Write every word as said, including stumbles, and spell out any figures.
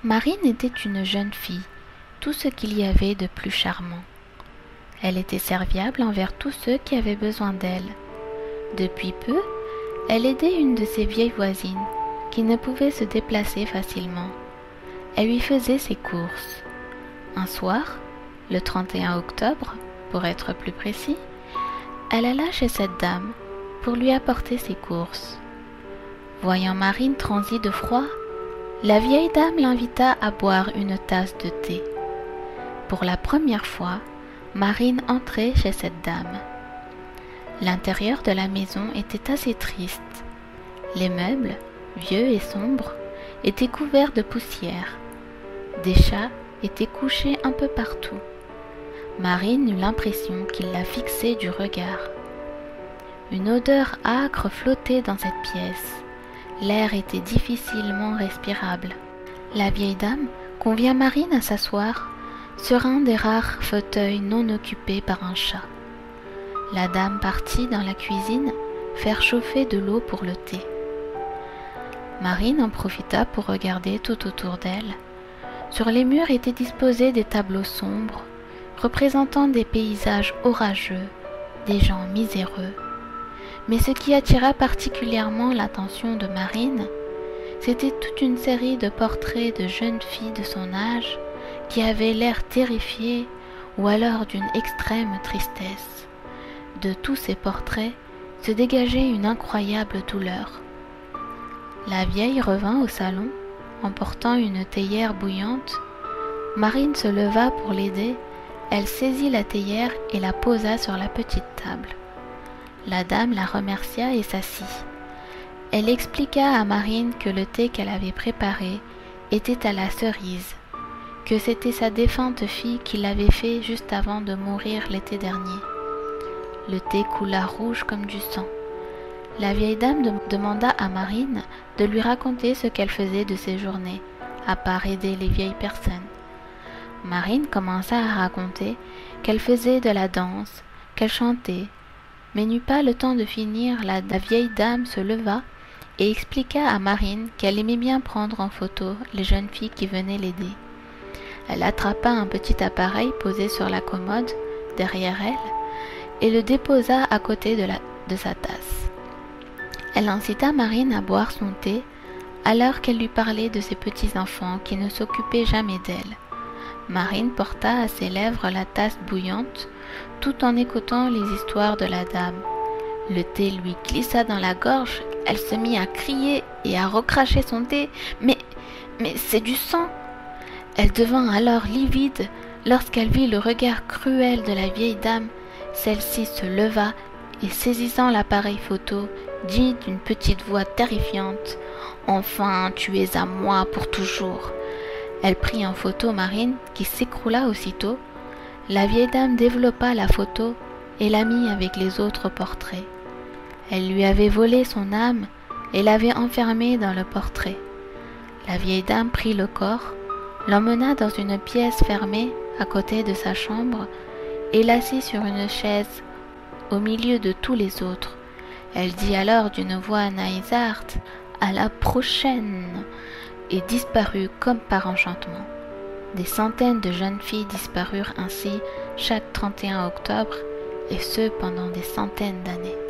Marine était une jeune fille, tout ce qu'il y avait de plus charmant. Elle était serviable envers tous ceux qui avaient besoin d'elle. Depuis peu, elle aidait une de ses vieilles voisines, qui ne pouvait se déplacer facilement. Elle lui faisait ses courses. Un soir, le trente et un octobre, pour être plus précis, elle alla chez cette dame pour lui apporter ses courses. Voyant Marine transie de froid, la vieille dame l'invita à boire une tasse de thé. Pour la première fois, Marine entrait chez cette dame. L'intérieur de la maison était assez triste. Les meubles, vieux et sombres, étaient couverts de poussière. Des chats étaient couchés un peu partout. Marine eut l'impression qu'il la fixait du regard. Une odeur âcre flottait dans cette pièce. L'air était difficilement respirable. La vieille dame convia Marine à s'asseoir sur un des rares fauteuils non occupés par un chat. La dame partit dans la cuisine faire chauffer de l'eau pour le thé. Marine en profita pour regarder tout autour d'elle. Sur les murs étaient disposés des tableaux sombres, représentant des paysages orageux, des gens miséreux. Mais ce qui attira particulièrement l'attention de Marine, c'était toute une série de portraits de jeunes filles de son âge qui avaient l'air terrifiées ou alors d'une extrême tristesse. De tous ces portraits se dégageait une incroyable douleur. La vieille revint au salon, emportant une théière bouillante. Marine se leva pour l'aider. Elle saisit la théière et la posa sur la petite table. La dame la remercia et s'assit. Elle expliqua à Marine que le thé qu'elle avait préparé était à la cerise, que c'était sa défunte fille qui l'avait fait juste avant de mourir l'été dernier. Le thé coula rouge comme du sang. La vieille dame de- demanda à Marine de lui raconter ce qu'elle faisait de ses journées, à part aider les vieilles personnes. Marine commença à raconter qu'elle faisait de la danse, qu'elle chantait, mais n'eut pas le temps de finir, la, la vieille dame se leva et expliqua à Marine qu'elle aimait bien prendre en photo les jeunes filles qui venaient l'aider. Elle attrapa un petit appareil posé sur la commode, derrière elle, et le déposa à côté de, la, de sa tasse. Elle incita Marine à boire son thé, alors qu'elle lui parlait de ses petits-enfants qui ne s'occupaient jamais d'elle. Marine porta à ses lèvres la tasse bouillante, tout en écoutant les histoires de la dame. Le thé lui glissa dans la gorge, elle se mit à crier et à recracher son thé. « Mais, mais c'est du sang !» Elle devint alors livide lorsqu'elle vit le regard cruel de la vieille dame. Celle-ci se leva et, saisissant l'appareil photo, dit d'une petite voix terrifiante « Enfin, tu es à moi pour toujours !» Elle prit en photo Marine, qui s'écroula aussitôt. La vieille dame développa la photo et la mit avec les autres portraits. Elle lui avait volé son âme et l'avait enfermée dans le portrait. La vieille dame prit le corps, l'emmena dans une pièce fermée à côté de sa chambre et l'assit sur une chaise au milieu de tous les autres. Elle dit alors d'une voix nasillarde « À la prochaine !» et disparut comme par enchantement. Des centaines de jeunes filles disparurent ainsi chaque trente et un octobre, et ce pendant des centaines d'années.